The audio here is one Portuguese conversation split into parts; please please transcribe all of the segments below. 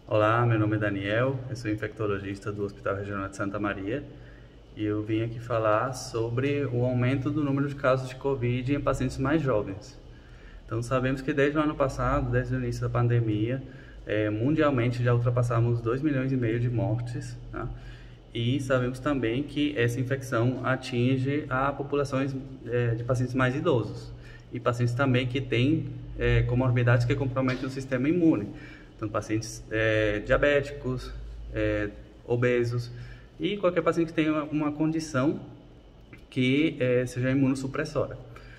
Olá, meu nome é Daniel, eu sou infectologista do Hospital Regional de Santa Maria e eu vim aqui falar sobre o aumento do número de casos de Covid em pacientes mais jovens. Então, sabemos que desde o ano passado, desde o início da pandemia, mundialmente já ultrapassamos 2,5 milhões de mortes, tá? E sabemos também que essa infecção atinge a populações de pacientes mais idosos e pacientes também que têm comorbidades que comprometem o sistema imune. Então, pacientes diabéticos, obesos e qualquer paciente que tenha uma condição que seja imunossupressora.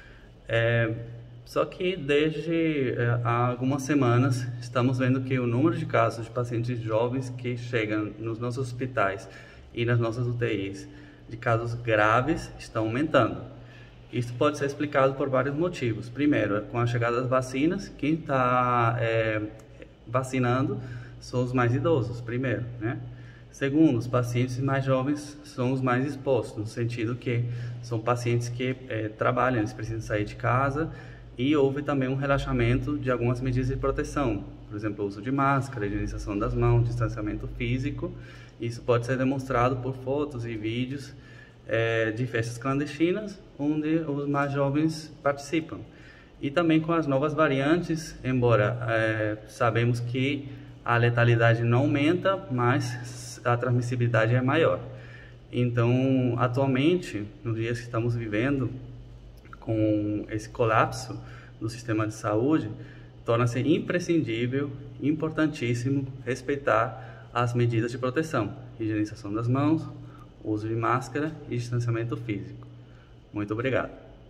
Só que desde há algumas semanas estamos vendo que o número de casos de pacientes jovens que chegam nos nossos hospitais e nas nossas UTIs de casos graves estão aumentando. Isso pode ser explicado por vários motivos. Primeiro, com a chegada das vacinas, quem está vacinando são os mais idosos, primeiro, né? Segundo, os pacientes mais jovens são os mais expostos, no sentido que são pacientes que trabalham, eles precisam sair de casa e houve também um relaxamento de algumas medidas de proteção, por exemplo, o uso de máscara, higienização das mãos, distanciamento físico. Isso pode ser demonstrado por fotos e vídeos de festas clandestinas, onde os mais jovens participam. E também com as novas variantes, embora sabemos que a letalidade não aumenta, mas a transmissibilidade é maior. Então, atualmente, nos dias que estamos vivendo, com esse colapso do sistema de saúde, torna-se imprescindível, importantíssimo, respeitar as medidas de proteção, higienização das mãos, uso de máscara e distanciamento físico. Muito obrigado.